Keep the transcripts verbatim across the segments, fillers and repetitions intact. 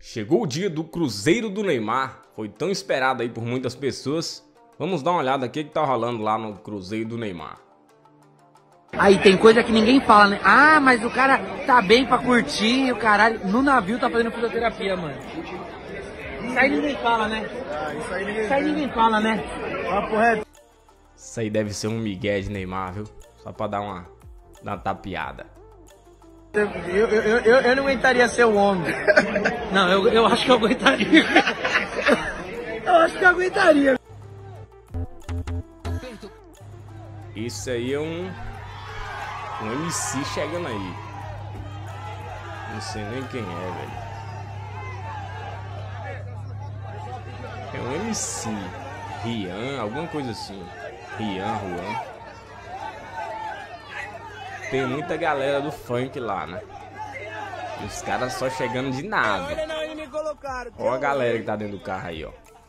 Chegou o dia do Cruzeiro do Neymar, foi tão esperado aí por muitas pessoas. Vamos dar uma olhada aqui o que tá rolando lá no Cruzeiro do Neymar. Aí tem coisa que ninguém fala, né? Ah, mas o cara tá bem pra curtir, o caralho, no navio tá fazendo fisioterapia, mano. Isso aí ninguém fala, né? Ah, isso aí ninguém, isso aí ninguém fala, né? Papo reto. Isso aí deve ser um migué de Neymar, viu? Só pra dar uma, dar uma tapeada. Eu, eu, eu, eu, eu não aguentaria ser o homem. Não, eu, eu acho que eu aguentaria. Eu acho que eu aguentaria. Isso aí é um... Um M C chegando aí. Não sei nem quem é, velho. É um M C. Rian, alguma coisa assim. Rian, Juan. Tem muita galera do funk lá, né? E os caras só chegando de nada. Olha a galera que tá dentro do carro aí, ó.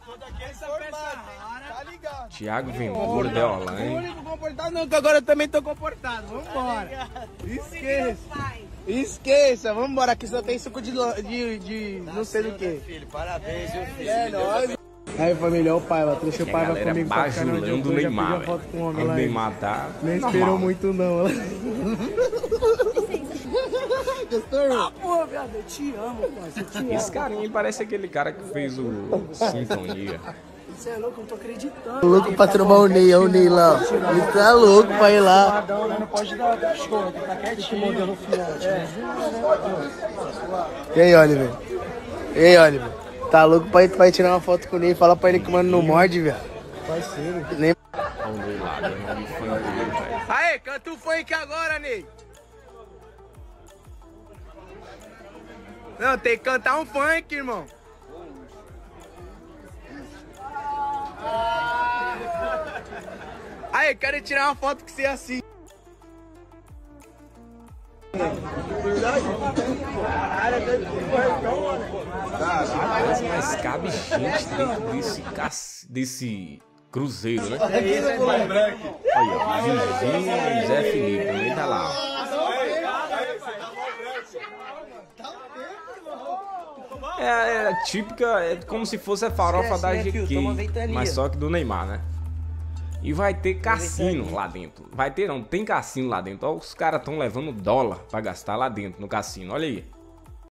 Thiago Ventura, Deolane. Não comportado não, que agora eu também tô comportado. Vambora. Esqueça. Esqueça, vambora. Aqui só tem suco de, de, de não sei do que. Filho, parabéns, viu, filho? É nóis. Aí família, ó o pai, ó, deixa o pai vai comigo pra caramba de do Neymar, velho. O Neymar tá... Nem esperou muito não. Gostou? Ah, porra, viado, eu te amo, pai. Esse carinha parece aquele cara que fez o Sintonia. Você é louco, eu não tô acreditando. Tô louco pra trombar o Ney, ó o Ney lá. Ele tá louco pra ir lá. Não pode dar show, tá quietinho. Modelo fiote. E aí, Oliver? E aí, Oliver? Tá louco pra ir, pra ir tirar uma foto com o Ney? Fala pra ele que o mano não morde, velho. Parceiro. Nem... Olha o Ney lá, dando um funk dele, velho. Aê, canta o funk agora, Ney. Não, tem que cantar um funk, irmão. Aí, quero tirar uma foto com você assim. Mas cabe gente dentro desse, cac... desse cruzeiro, né? Olha, ó, Vizinho e Zé Felipe, também tá lá, ó. É, é típica, é como se fosse a farofa da G K, mas só que do Neymar, né? E vai ter cassino lá dentro. Vai ter não, tem cassino lá dentro. Ó, os caras estão levando dólar pra gastar lá dentro no cassino, olha aí.